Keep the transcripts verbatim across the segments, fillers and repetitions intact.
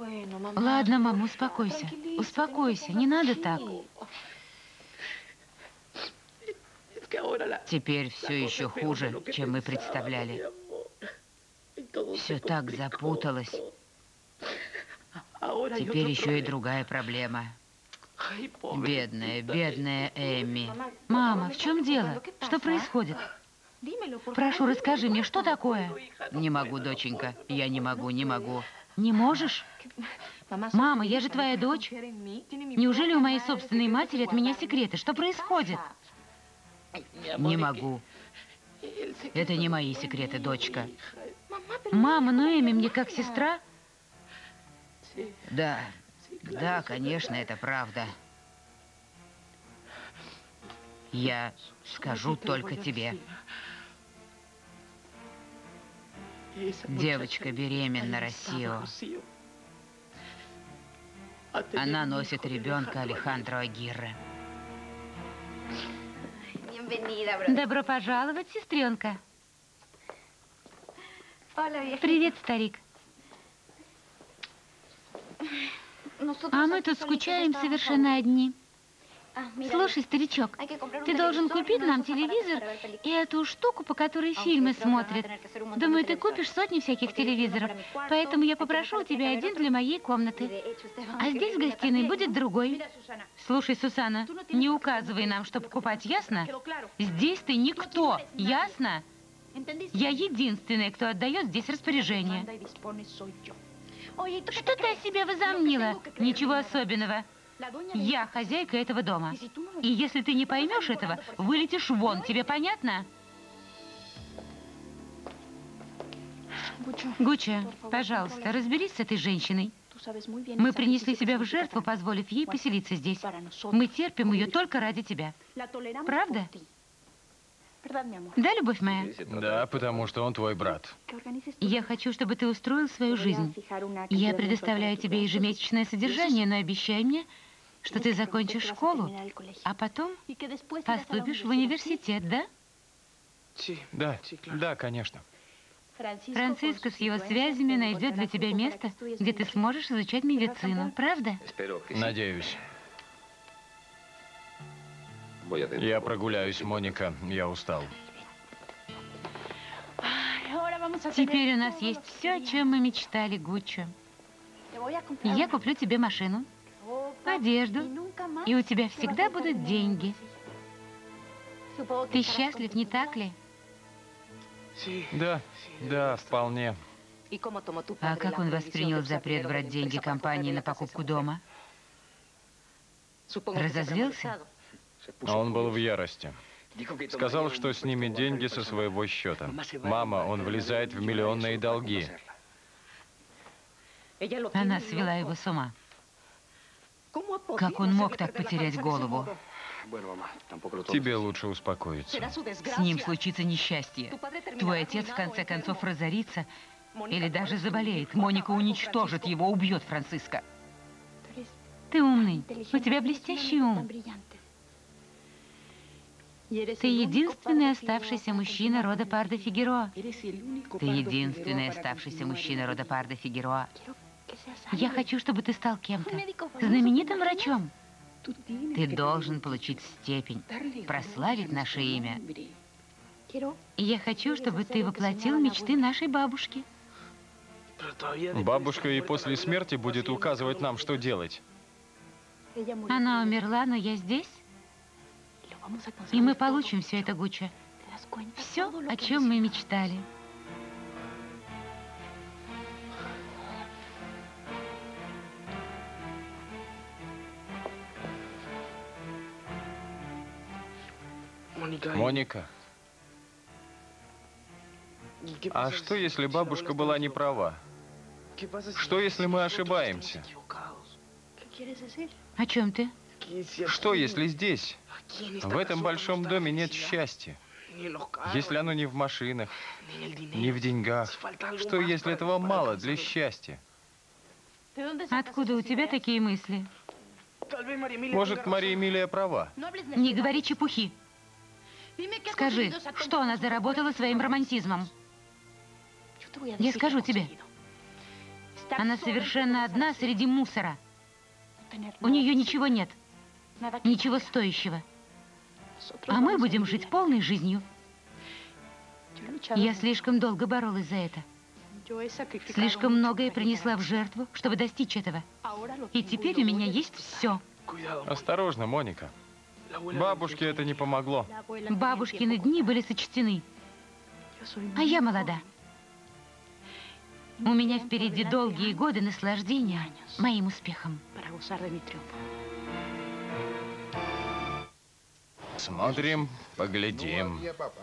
Ладно, мама, успокойся. Успокойся, не надо так. Теперь все еще хуже, чем мы представляли. Все так запуталось. Теперь еще и другая проблема. Бедная, бедная Эми. Мама, в чем дело? Что происходит? Прошу, расскажи мне, что такое? Не могу, доченька. Я не могу, не могу. Не можешь? Мама, я же твоя дочь. Неужели у моей собственной матери от меня секреты? Что происходит? Не могу. Это не мои секреты, дочка. Мама, но Эми мне как сестра. Да, да, конечно, это правда. Я скажу только тебе. Девочка беременна, Россио. Она носит ребенка Алехандро Агирре. Добро пожаловать, сестренка. Привет, старик. А мы тут скучаем совершенно одни. Слушай, старичок, ты должен купить нам телевизор и эту штуку, по которой фильмы смотрят. Думаю, ты купишь сотни всяких телевизоров, поэтому я попрошу у тебя один для моей комнаты. А здесь в гостиной будет другой. Слушай, Сусана, не указывай нам, что покупать, ясно? Здесь ты никто, ясно? Я единственная, кто отдает здесь распоряжение. Что ты о себе возомнила? Ничего особенного. Я хозяйка этого дома. И если ты не поймешь этого, вылетишь вон. Тебе понятно? Гуччо, пожалуйста, разберись с этой женщиной. Мы принесли себя в жертву, позволив ей поселиться здесь. Мы терпим ее только ради тебя. Правда? Да, любовь моя? Да, потому что он твой брат. Я хочу, чтобы ты устроил свою жизнь. Я предоставляю тебе ежемесячное содержание, но обещай мне, что ты закончишь школу, а потом поступишь в университет, да? Да, да, конечно. Франциско с его связями найдет для тебя место, где ты сможешь изучать медицину, правда? Надеюсь. Я прогуляюсь, Моника, я устал. Теперь у нас есть все, о чем мы мечтали, Гуччо. Я куплю тебе машину, одежду, и у тебя всегда будут деньги. Ты счастлив, не так ли? Да, да, вполне. А как он воспринял запрет брать деньги компании на покупку дома? Разозлился? Он был в ярости. Сказал, что снимет деньги со своего счета. Мама, он влезает в миллионные долги. Она свела его с ума. Как он мог так потерять голову? Тебе лучше успокоиться. С ним случится несчастье. Твой отец в конце концов разорится или даже заболеет. Моника уничтожит его, убьет Франциско. Ты умный. У тебя блестящий ум. Ты единственный оставшийся мужчина рода Пардо-Фигероа. Ты единственный оставшийся мужчина рода Пардо-Фигероа. Я хочу, чтобы ты стал кем-то. Знаменитым врачом. Ты должен получить степень, прославить наше имя. И я хочу, чтобы ты воплотил мечты нашей бабушки. Бабушка и после смерти будет указывать нам, что делать. Она умерла, но я здесь. И мы получим все это, Гуччо. Все, о чем мы мечтали. Моника, а что, если бабушка была не права? Что, если мы ошибаемся? О чем ты? Что, если здесь, в этом большом доме нет счастья? Если оно не в машинах, не в деньгах? Что, если этого мало для счастья? Откуда у тебя такие мысли? Может, Мария Эмилия права? Не говори чепухи. Скажи, что она заработала своим романтизмом? Я скажу тебе. Она совершенно одна среди мусора. У нее ничего нет, ничего стоящего. А мы будем жить полной жизнью. Я слишком долго боролась за это. Слишком многое принесла в жертву, чтобы достичь этого. И теперь у меня есть все. Осторожно, Моника. Бабушке это не помогло. Бабушкины дни были сочтены. А я молода. У меня впереди долгие годы наслаждения моим успехом. Смотрим, поглядим.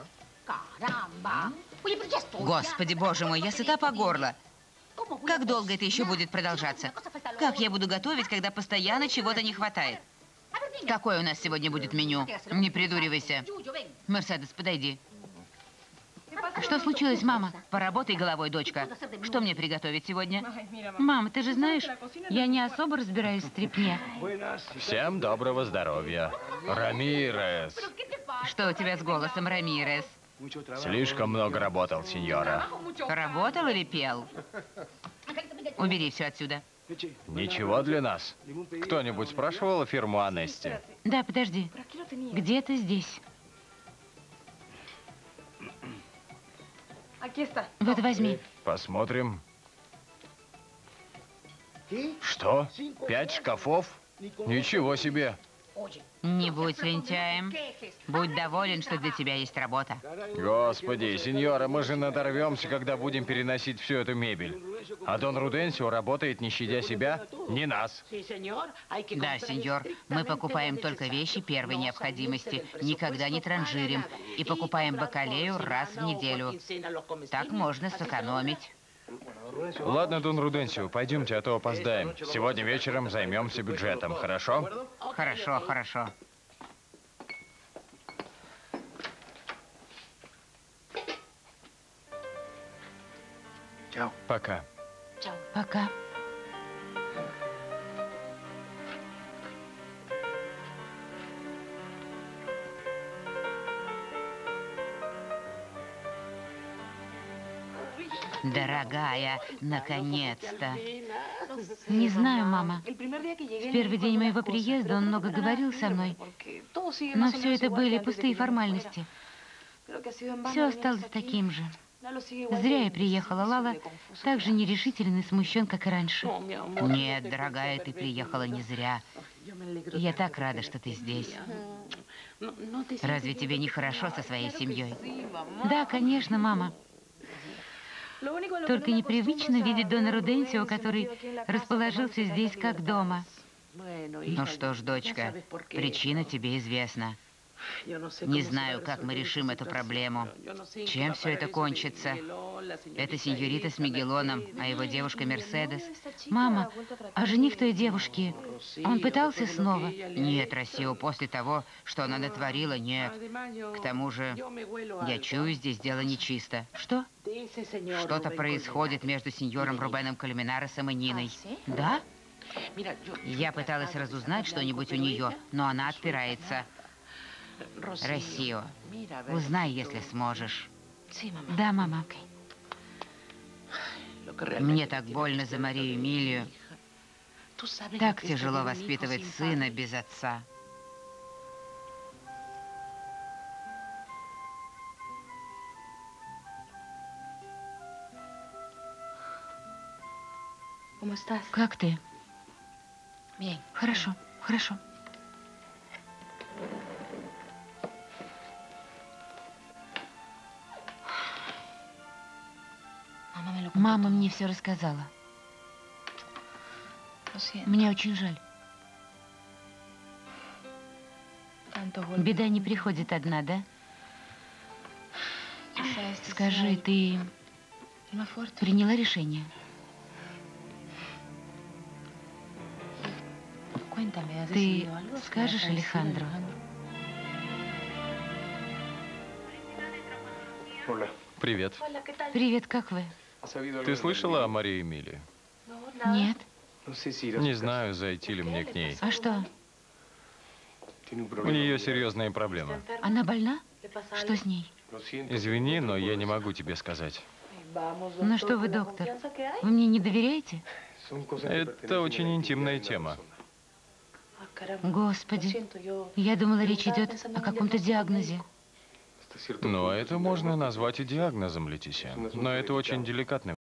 Господи, боже мой, я сыта по горло. Как долго это еще будет продолжаться? Как я буду готовить, когда постоянно чего-то не хватает? Какое у нас сегодня будет меню? Не придуривайся. Мерседес, подойди. Что случилось, мама? Поработай головой, дочка. Что мне приготовить сегодня? Мама, ты же знаешь, я не особо разбираюсь в стрипне. Всем доброго здоровья. Рамирес. Что у тебя с голосом, Рамирес? Слишком много работал, сеньора. Работал или пел? Убери все отсюда. Ничего для нас. Кто-нибудь спрашивал фирму Анести? Да, подожди. Где-то здесь. Вот возьми. Посмотрим. Что? Пять шкафов? Ничего себе. Не будь лентяем. Будь доволен, что для тебя есть работа. Господи, сеньора, мы же надорвемся, когда будем переносить всю эту мебель. А Дон Руденсио работает, не щадя себя, не нас. Да, сеньор, мы покупаем только вещи первой необходимости, никогда не транжирим и покупаем бакалею раз в неделю. Так можно сэкономить. Ладно, Дон Руденсио, пойдемте, а то опоздаем. Сегодня вечером займемся бюджетом, хорошо? Хорошо, хорошо. Пока. Пока. Дорогая, наконец-то. Не знаю, мама. В первый день моего приезда он много говорил со мной, но все это были пустые формальности. Все осталось таким же. Зря я приехала. Лала так же нерешителен и смущен, как и раньше. Нет, дорогая, ты приехала не зря. Я так рада, что ты здесь. Разве тебе не хорошо со своей семьей? Да, конечно, мама. Только непривычно видеть Дона Руденсио, который расположился здесь как дома. Ну что ж, дочка, причина тебе известна. Не знаю, как мы решим эту проблему. Чем все это кончится? Это сеньорита с Мигелоном, а его девушка Мерседес. Мама, а жених той девушки, он пытался снова? Нет, Россио, после того, что она натворила, нет. К тому же, я чую, здесь дело нечисто. Что? Что-то происходит между сеньором Рубеном Кольменаресом и Ниной. Да? Я пыталась разузнать что-нибудь у нее, но она отпирается. Россио, узнай, если сможешь. Да, мама. Мне так больно за Марию Эмилию. Так тяжело воспитывать сына без отца. Как ты? Хорошо, хорошо. Мама мне все рассказала. Мне очень жаль. Беда не приходит одна, да? Скажи, ты приняла решение? Ты скажешь Алехандро? Привет. Привет, как вы? Ты слышала о Марии Эмилии? Нет. Не знаю, зайти ли мне к ней. А что? У нее серьезные проблемы. Она больна? Что с ней? Извини, но я не могу тебе сказать. Ну что вы, доктор, вы мне не доверяете? Это очень интимная тема. Господи, я думала, речь идет о каком-то диагнозе. Но это можно назвать и диагнозом, Летисия. Но это очень деликатный